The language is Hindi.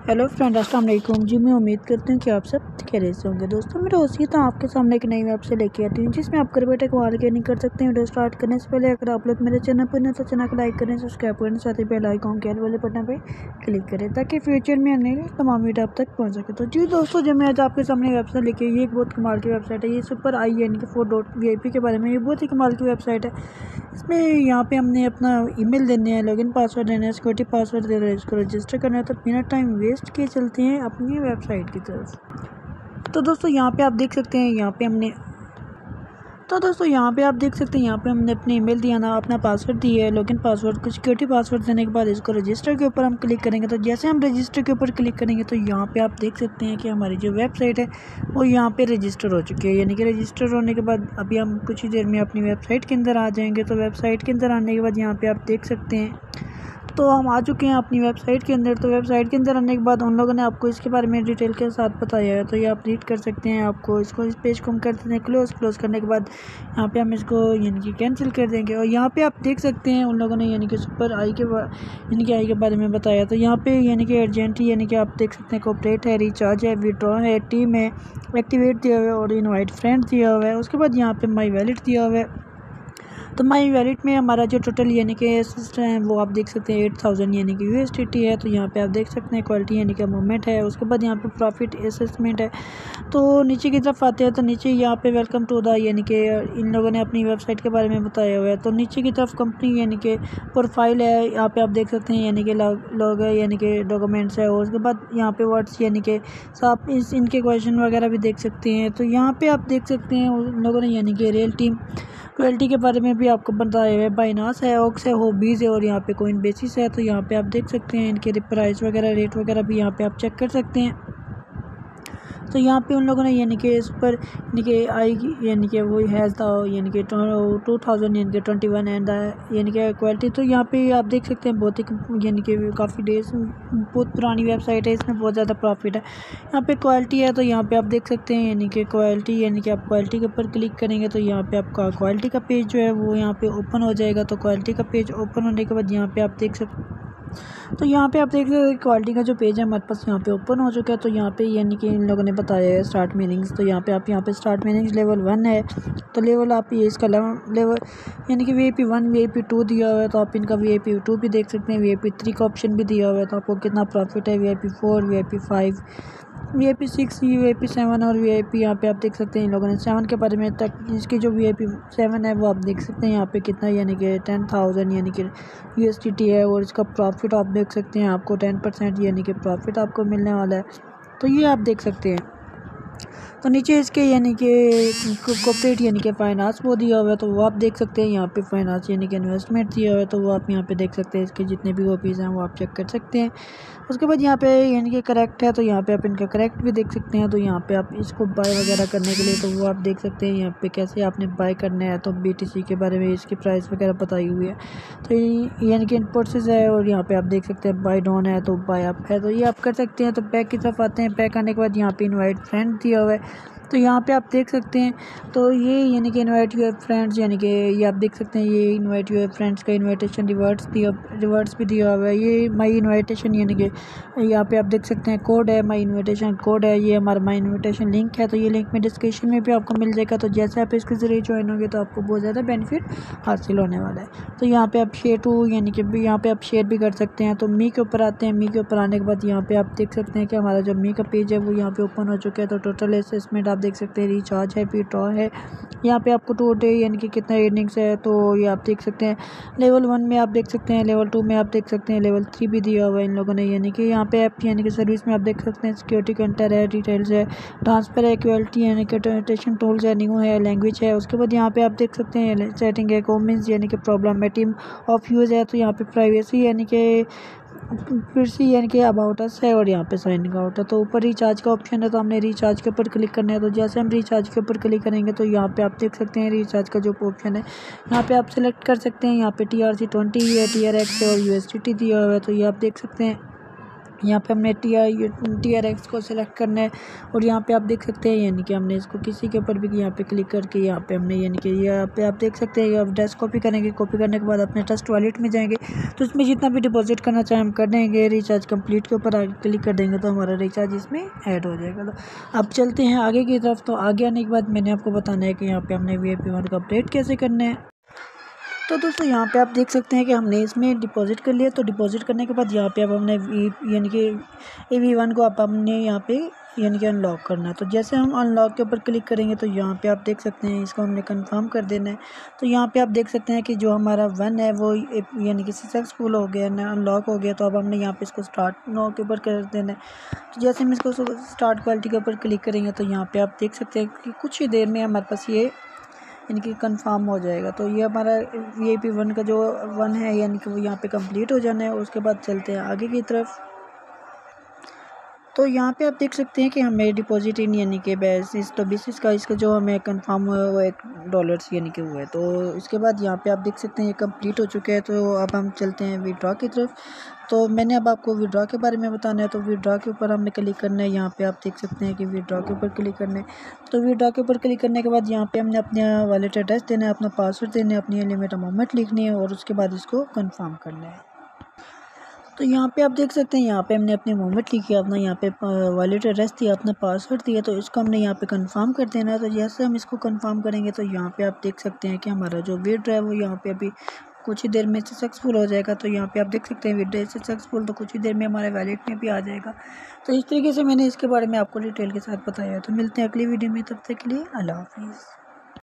हेलो फ्रेंड, अस्सलाम वालेकुम जी। मैं उम्मीद करती हूँ कि आप सब खैरियत से होंगे। दोस्तों, मेरा वसीयत है आपके सामने एक नई वेबसाइट लेके आती हूँ जिसमें आप घर बैठे कमाल अर्निंग कर सकते हैं। वीडियो स्टार्ट करने से पहले अगर आप लोग मेरे चैनल पर नहीं तो चैनल को लाइक करें, सब्सक्राइब करें, साथ ही बेल आइकॉन के वाले बटन पर क्लिक करें ताकि फ्यूचर में आने वाली तमाम वीडियो आप तक पहुँच सके। तो जी दोस्तों, जब मैं आज आपके सामने वेबसाइट लेके आई, ये एक बहुत कमाल की वेबसाइट है। ये सुपर IN4.VIP के बारे में, ये बहुत ही कमाल की वेबसाइट है। इसमें यहाँ पे हमने अपना ईमेल देने हैं, लॉगिन पासवर्ड देना है, सिक्योरिटी पासवर्ड देना है, इसको रजिस्टर करना है। तो बिना टाइम वेस्ट किए चलते हैं अपनी वेबसाइट की तरफ। तो दोस्तों यहाँ पे आप देख सकते हैं, यहाँ पे हमने यहाँ पे हमने अपने ईमेल दिया ना, अपना पासवर्ड दिया है, लॉगिन पासवर्ड को सिक्योरिटी पासवर्ड देने के बाद इसको रजिस्टर के ऊपर हम क्लिक करेंगे। तो जैसे हम रजिस्टर के ऊपर क्लिक करेंगे तो यहाँ पे आप देख सकते हैं कि हमारी जो वेबसाइट है वो यहाँ पे रजिस्टर हो चुकी है। यानी कि रजिस्टर होने के बाद अभी हम कुछ ही देर में अपनी वेबसाइट के अंदर आ जाएंगे। तो वेबसाइट के अंदर आने के बाद यहाँ पे आप देख सकते हैं, तो हम आ चुके हैं अपनी वेबसाइट के अंदर। तो वेबसाइट के अंदर आने के बाद उन लोगों ने आपको इसके बारे में डिटेल के साथ बताया है, तो ये आप रीड कर सकते हैं। आपको इसको इस पेज को हम कर देते हैं क्लोज करने के बाद यहाँ पे हम इसको यानी कि कैंसिल कर देंगे। और यहाँ पे आप देख सकते हैं उन लोगों ने यानी कि सुपर आई के बारे में बताया। तो यहाँ पे यानी कि अर्जेंट यानी कि आप देख सकते हैं कॉपरेट है, रिचार्ज है, विड्रॉ है, टीम है, एक्टिवेट दिया हुआ है और इनवाइट फ्रेंड दिया हुआ है। उसके बाद यहाँ पे माई वैलेट दिया हुआ है। तो माई वैलेट में हमारा जो टोटल यानी कि सिस्टम है वो आप देख सकते हैं 8000 यानी कि USDT है। तो यहाँ पे आप देख सकते हैं क्वालिटी यानी कि मूवमेंट है। उसके बाद यहाँ पे प्रॉफिट असेसमेंट है। तो नीचे की तरफ आते हैं तो नीचे यहाँ पे वेलकम टू द यानी कि इन लोगों ने अपनी वेबसाइट के बारे में बताया हुआ है। तो नीचे की तरफ कंपनी यानी कि प्रोफाइल है, यहाँ पे आप देख सकते हैं यानी कि लॉग है यानी कि डॉक्यूमेंट्स है। और उसके बाद यहाँ पे वर्ड्स यानी कि आप इनके क्वेश्चन वगैरह भी देख सकते हैं। तो यहाँ पे आप देख सकते हैं उन लोगों ने यानी कि रियल टीम क्वालिटी के बारे में भी आपको बताया हुआ है। बाइनास है, ऑक्स है, हॉबीज़ है और यहाँ पे कोइन बेसिस है। तो यहाँ पे आप देख सकते हैं इनके प्राइस वगैरह, रेट वगैरह भी यहाँ पे आप चेक कर सकते हैं। तो यहाँ पे उन लोगों ने यानी कि इस पर यानी कि यानी कि वो हैज़ द यानी कि 2000 यानी कि 21 एंड यानी कि क्वालिटी। तो यहाँ पे आप देख सकते हैं बहुत ही यानी कि काफ़ी डेज बहुत पुरानी वेबसाइट है, इसमें बहुत ज़्यादा प्रॉफिट है। यहाँ पे क्वालिटी है तो यहाँ पे आप देख सकते हैं यानी कि क्वालिटी यानी कि आप क्वालिटी के ऊपर क्लिक करेंगे तो यहाँ पे आपका क्वालिटी का पेज जो है वो यहाँ पे ओपन हो जाएगा। तो क्वालिटी का पेज ओपन होने के बाद यहाँ पे आप देख सकते हैं, तो यहाँ पे आप देख सकते हैं क्वालिटी का जो पेज है हमारे पास यहाँ पे ओपन हो चुका है। तो यहाँ पे यानी कि इन लोगों ने बताया है स्टार्ट मीनिंग्स। तो यहाँ पे स्टार्ट मीनिंग्स लेवल 1 है। तो लेवल आप ये इसका लेवल यानी कि VIP 1 VIP 2 दिया हुआ है। तो आप इनका VIP 2 भी देख सकते हैं, VIP 3 का ऑप्शन भी दिया हुआ है। तो आपको कितना प्रॉफिट है, VIP 4 VIP 5 VIP 6 VIP 7 और VIP यहाँ पे आप देख सकते हैं इन लोगों ने 7 के बारे में तक। इसकी जो VIP 7 है वो आप देख सकते हैं यहाँ पे कितना यानी कि 10,000 यानी कि USDT है। और इसका प्रॉफिट आप देख सकते हैं, आपको 10% यानी कि प्रॉफिट आपको मिलने वाला है। तो ये आप देख सकते हैं। तो नीचे इसके यानी कि कॉर्पोरेट यानी कि फाइनेंस वो दिया हुआ है। तो वो आप देख सकते हैं यहाँ पे फाइनेंस यानी कि इन्वेस्टमेंट दिया हुआ है। तो वो आप यहाँ पे देख सकते हैं, इसके जितने भी कॉपीज़ हैं वो आप चेक कर सकते हैं। उसके बाद यहाँ पे यानी कि करेक्ट है, तो यहाँ पे आप इनका करेक्ट भी देख सकते हैं। तो यहाँ पे आप इसको बाय वगैरह करने के लिए तो वो आप देख सकते हैं यहाँ पे कैसे आपने बाय करना है। तो BTC के बारे में इसकी प्राइस वगैरह बताई हुई है। तो यानी कि इनपुट्स है और यहाँ पे आप देख सकते हैं बाय डाउन है तो बाय अप है, तो ये आप कर सकते हैं। तो बैक की तरफ आते हैं, बैक आने के बाद यहाँ पे इनवाइट फ्रेंड दिया हुआ है। तो यहाँ पे आप देख सकते हैं, तो ये यानी कि इनवाइट यूर फ्रेंड्स यानी कि ये आप देख सकते हैं, ये इनवाइट यूर फ्रेंड्स का इनविटेशन रिवर्ट्स भी दिया हुआ है। ये माई इनविटेशन यानी कि यहाँ पे आप देख सकते हैं कोड है, माई इनविटेशन कोड है, ये हमारा माई इनविटेशन लिंक है। तो ये लिंक में डिस्क्रिप्शन में भी आपको मिल जाएगा। तो जैसे आप इसके ज़रिए ज्वाइन होंगे तो आपको बहुत ज़्यादा बेनिफिट हासिल होने वाला है। तो यहाँ पे आप शेयर टू यानी कि यहाँ पे आप शेयर भी कर सकते हैं। तो मी के ऊपर आते हैं, मी के ऊपर आने के बाद यहाँ पे आप देख सकते हैं कि हमारा जो मी का पेज है वो यहाँ पे ओपन हो चुका है। तो टोटल असेसमेंट आप देख सकते हैं, रिचार्ज है, विड्रॉ है, यहाँ पे आपको टोटल यानी कि कितना अर्निंग्स है तो ये आप देख सकते हैं। लेवल 1 में आप देख सकते हैं, लेवल 2 में आप देख सकते हैं, लेवल 3 भी दिया हुआ है इन लोगों ने। यानी कि यहाँ पे ऐप यानी कि सर्विस में आप देख सकते हैं सिक्योरिटी कंटर है, डिटेल्स है, ट्रांसफर है, इक्वलिटी यानी कि ट्रांसलेशन टूल्स है, न्यू है, लैंग्वेज है। उसके बाद यहाँ पे आप देख सकते हैं सेटिंग है, कॉमेंट्स यानी कि प्रॉब्लम है, टीम ऑफ यूज़ है। तो यहाँ पे प्राइवेसी यानी कि फिर यानी कि अबाउट अस है और यहाँ पे साइनिंग आउट है। तो ऊपर रिचार्ज का ऑप्शन है, तो हमने रिचार्ज के ऊपर क्लिक करना है। तो जैसे हम रिचार्ज के ऊपर क्लिक करेंगे तो यहाँ पे आप देख सकते हैं रिचार्ज का जो ऑप्शन है यहाँ पे आप सेलेक्ट कर सकते हैं। यहाँ पे TRC 20 है, TRX है और USDT दिया हुआ है। तो ये आप देख सकते हैं। यहाँ पे हमने TRX को सिलेक्ट करना है और यहाँ पे आप देख सकते हैं यानी कि हमने इसको किसी के ऊपर भी यहाँ पे क्लिक करके यहाँ पे हमने यानी कि यहाँ पे आप देख सकते हैं आप एड्रेस कॉपी करेंगे। कॉपी करने के बाद अपने ट्रस्ट वॉलेट में जाएंगे तो इसमें जितना भी डिपॉजिट करना चाहें हम कर देंगे। रिचार्ज कंप्लीट के ऊपर आगे क्लिक कर देंगे तो हमारा रिचार्ज इसमें ऐड हो जाएगा। तो अब चलते हैं आगे की तरफ। तो आगे आने के बाद मैंने आपको बताना है कि यहाँ पर हमने VIP1 का अपडेट कैसे करना है। तो दोस्तों यहाँ पे आप देख सकते हैं कि हमने इसमें डिपॉजिट कर लिया। तो डिपॉजिट करने के बाद यहाँ पे अब हमने यानी कि AV1 को आप हमने यहाँ पे यानी कि अनलॉक करना है। तो जैसे हम अनलॉक के ऊपर क्लिक करेंगे तो यहाँ पे आप देख सकते हैं इसको हमने कंफर्म कर देना है। तो यहाँ पे आप देख सकते हैं कि जो हमारा 1 है वो यानी कि सक्सेसफुल हो गया ना, अनलॉक हो गया। तो अब हमने यहाँ पे इसको स्टार्ट नो के ऊपर कर देना है। तो जैसे हम इसको स्टार्ट क्वालिटी के ऊपर क्लिक करेंगे तो यहाँ पर आप देख सकते हैं कि कुछ ही देर में हमारे पास ये यानी कि कंफर्म हो जाएगा। तो ये हमारा VIP1 का जो 1 है यानी कि वो यहाँ पे कंप्लीट हो जाना है। उसके बाद चलते हैं आगे की तरफ। तो यहाँ पे आप देख सकते हैं कि हमें डिपॉजिट इन यानी कि बेसिस तो बेसिस का इसका जो हमें कंफर्म हुआ है वो $1 यानी कि हुआ है। तो इसके बाद यहाँ पे आप देख सकते हैं ये कंप्लीट हो चुका है। तो अब हम चलते हैं विड्रॉ की तरफ। तो मैंने अब आपको विड्रॉ के बारे में बताना है। तो विड्रॉ के ऊपर हमने क्लिक करना है। यहाँ पे आप देख सकते हैं कि विड्रॉ के ऊपर क्लिक करना है। तो विड्रॉ के ऊपर क्लिक करने के बाद यहाँ पे हमने अपना वॉलेट एड्रेस देना है, अपना पासवर्ड देना है, अपनी लिमिट अमाउंट लिखनी है और उसके बाद इसको कन्फर्म करना है। तो यहाँ पे आप देख सकते हैं यहाँ पे हमने अपनी मूवमेंट लिखी है, अपना यहाँ पे वॉलेट एड्रेस दिया, अपना पासवर्ड दिया। तो इसको हमने यहाँ पे कंफर्म कर देना है। तो जैसे हम इसको कंफर्म करेंगे तो यहाँ पे आप देख सकते हैं कि हमारा जो विड्रॉ है वो यहाँ पे अभी कुछ ही देर में सक्सेसफुल हो जाएगा। तो यहाँ पे आप देख सकते हैं विड्रॉ से सक्सेसफुल, तो कुछ ही देर में हमारे वॉलेट में भी आ जाएगा। तो इस तरीके से मैंने इसके बारे में आपको डिटेल के साथ बताया है। तो मिलते हैं अगली वीडियो में, तब तक के लिए अल्लाह हाफिज़।